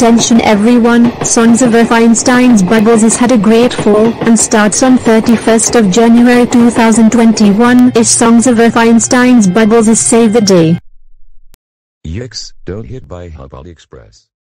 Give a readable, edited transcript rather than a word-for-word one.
Attention everyone, Songs of Earth Einstein's Bubbles has had a great fall, and starts on 31st of January 2021. Is Songs of Earth Einstein's Bubbles is Save the Day. EX, don't hit by Hub AliExpress.